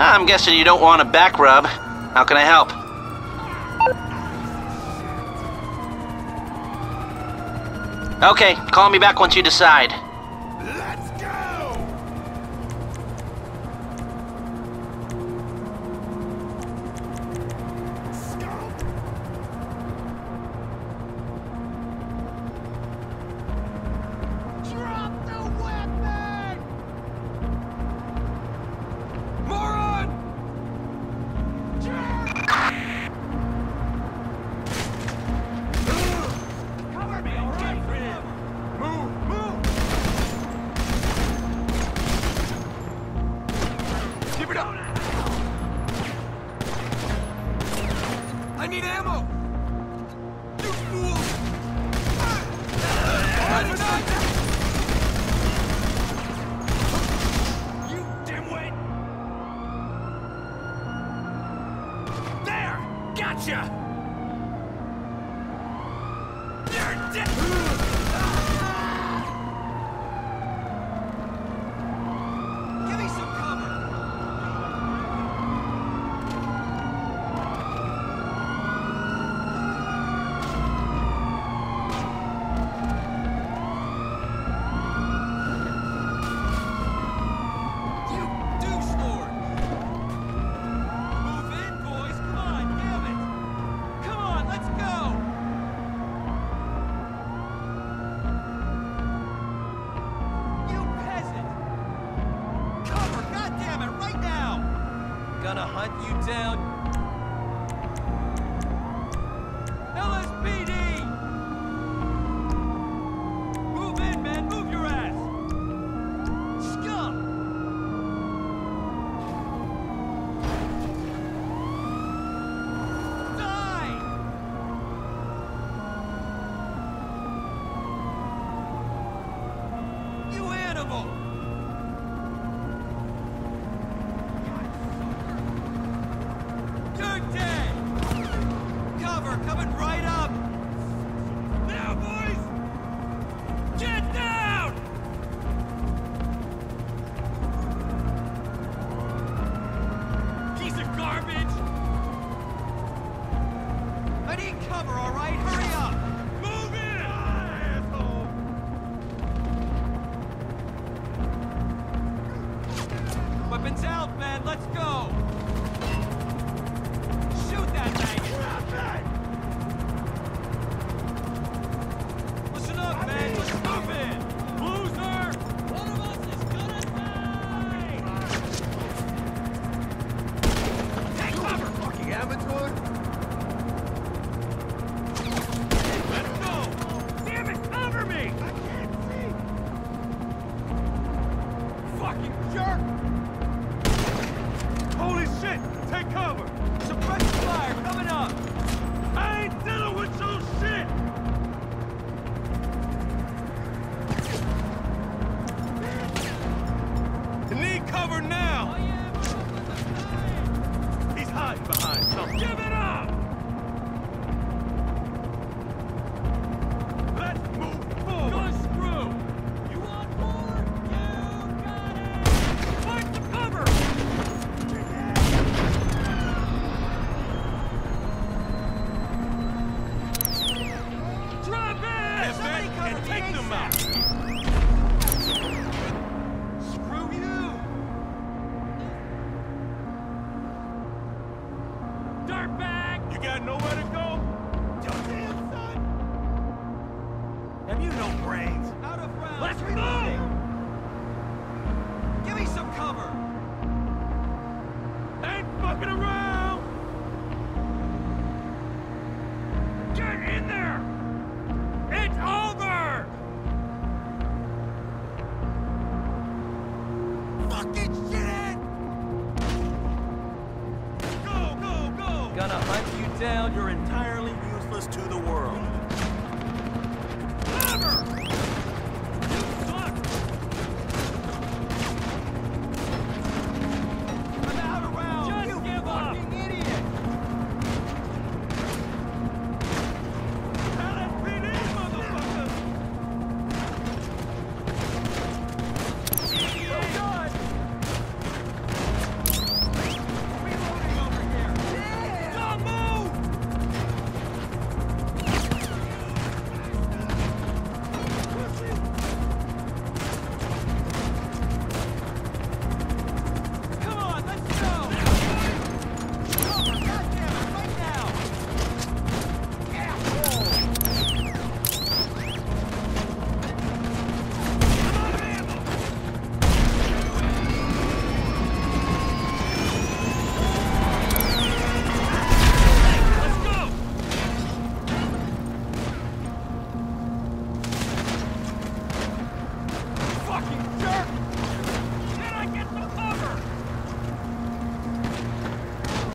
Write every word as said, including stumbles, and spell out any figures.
I'm guessing you don't want a back rub. How can I help? Okay, call me back once you decide. Let's go! Scout! Drop the weapon! Moron! Cover me, all right? Move, move! Keep it up! I need ammo! You fool! You dimwit! There! Gotcha! You're dead! Give me some cover! You douche lord! Move in, boys! Come on, damn it! Come on, let's go! You peasant! Cover, goddammit, right now! Gonna hunt you down. L S P D! Move in, man, move your ass! Scum! Die! You animal! You're dead! Cover, coming right up! Now, boys! Get down! Piece of garbage! I need cover, all right? Hurry up! Move in! Asshole! Weapons out, man! Let's go! Shoot that maggot! Listen up, man! Let's move in! Loser! One of us is gonna die! Take cover, fucking amateur! Let's go! Damn it, cover me! I can't see! Fucking jerk! Holy shit! Take cover! Suppress fire coming up! I ain't dealing with your shit! You need cover now! He's hiding behind something. Give it up! Let's move forward! Good screw! You want more? You got it! Find some cover! Drop it! Somebody cover and take them out! Screw you! Dirtbag! You got nowhere to go? Your damn son! Have you no brains? Out of round! Let's move! Give me some cover! Ain't fucking around! Get in there! It's over! Fucking shit! Go, go, go! Gonna hunt you down. You're entirely useless to the world. Cover!